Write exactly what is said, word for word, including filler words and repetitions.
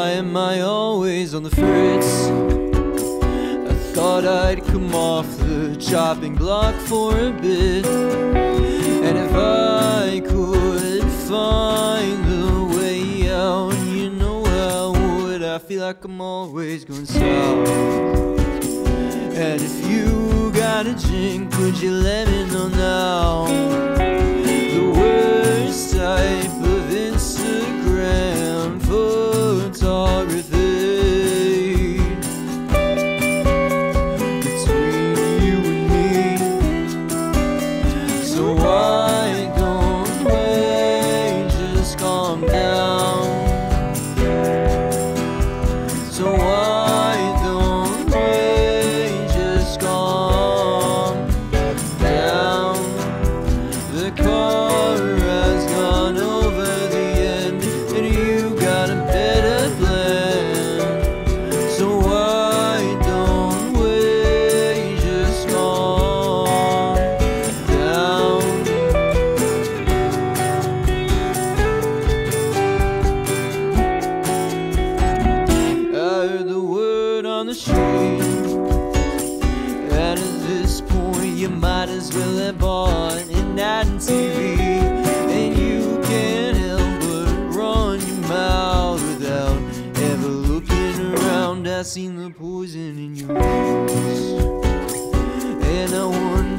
Why am I always on the fritz? I thought I'd come off the chopping block for a bit, and if I could find the way out, you know I would. I feel like I'm always going south. And if you got a gin, could you let me know now? The worst type of Instagram photography between you and me. So why don't we just calm down? So why don't we just calm down? The car has gone over the end, and you got a better plan. So why don't we just calm down? I heard the word on the street, and at this point you might as well have bought an ad on T V. And you can't help but run your mouth without ever looking around. I seen the poison in your eyes, and I wonder